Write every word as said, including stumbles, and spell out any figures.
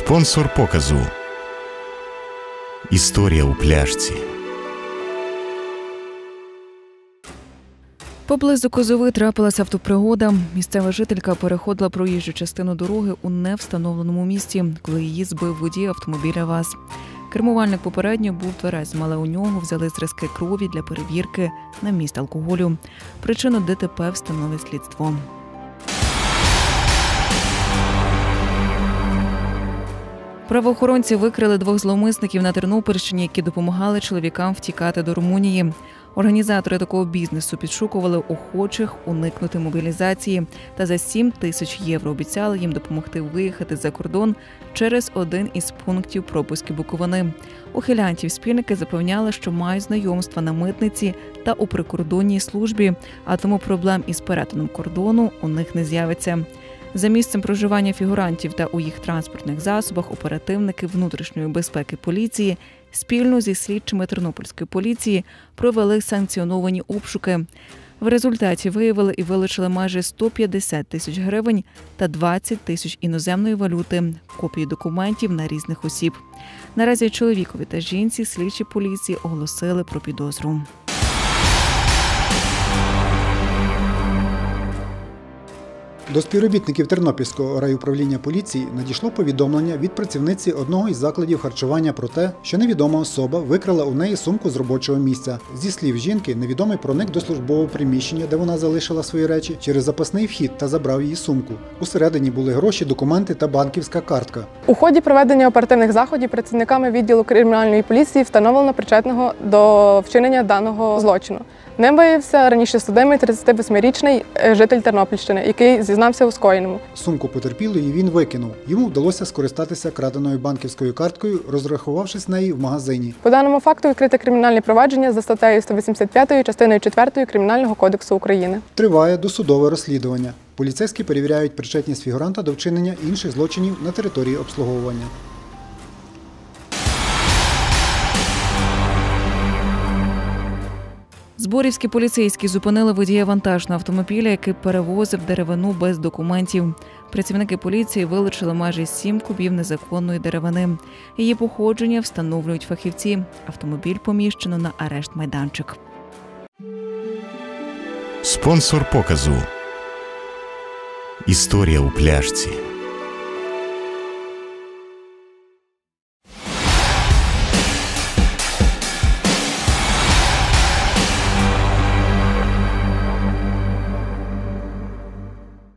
Спонсор показу. Історія у пляшці. Поблизу Козови трапилася автопригода. Місцева жителька переходила проїжджу частину дороги у невстановленому місці, коли її збив водій автомобіля ВАЗ. Кермувальник попередньо був тверезим, але у нього взяли зразки крові для перевірки на вміст алкоголю. Причину ДТП встановить слідство. Правоохоронці викрили двох зловмисників на Тернопільщині, які допомагали чоловікам втікати до Румунії. Організатори такого бізнесу підшукували охочих уникнути мобілізації та за сім тисяч євро обіцяли їм допомогти виїхати за кордон через один із пунктів пропуску Буковини. Ухилянтів спільники запевняли, що мають знайомства на митниці та у прикордонній службі, а тому проблем із перетином кордону у них не з'явиться. За місцем проживання фігурантів та у їх транспортних засобах оперативники внутрішньої безпеки поліції спільно зі слідчими Тернопільської поліції провели санкціоновані обшуки. В результаті виявили і вилучили майже сто п'ятдесят тисяч гривень та двадцять тисяч іноземної валюти, копії документів на різних осіб. Наразі чоловікові та жінці слідчі поліції оголосили про підозру. До співробітників Тернопільського райуправління поліції надійшло повідомлення від працівниці одного із закладів харчування про те, що невідома особа викрала у неї сумку з робочого місця. Зі слів жінки, невідомий проник до службового приміщення, де вона залишила свої речі, через запасний вхід та забрав її сумку. Усередині були гроші, документи та банківська картка. У ході проведення оперативних заходів працівниками відділу кримінальної поліції встановлено причетного до вчинення даного злочину. Ним виявився раніше судимий тридцятивосьмирічний житель Тернопільщини, який зізнався у скоєному. Сумку потерпілої він викинув. Йому вдалося скористатися краденою банківською карткою, розрахувавшись неї в магазині. По даному факту відкрите кримінальне провадження за статтею сто вісімдесят п'ять частиною четвертою Кримінального кодексу України. Триває досудове розслідування. Поліцейські перевіряють причетність фігуранта до вчинення інших злочинів на території обслуговування. Зборівські поліцейські зупинили водія вантажного автомобіля, який перевозив деревину без документів. Працівники поліції вилучили майже сім кубів незаконної деревини. Її походження встановлюють фахівці. Автомобіль поміщено на арешт-майданчик. Спонсор показу. Історія у пляшці.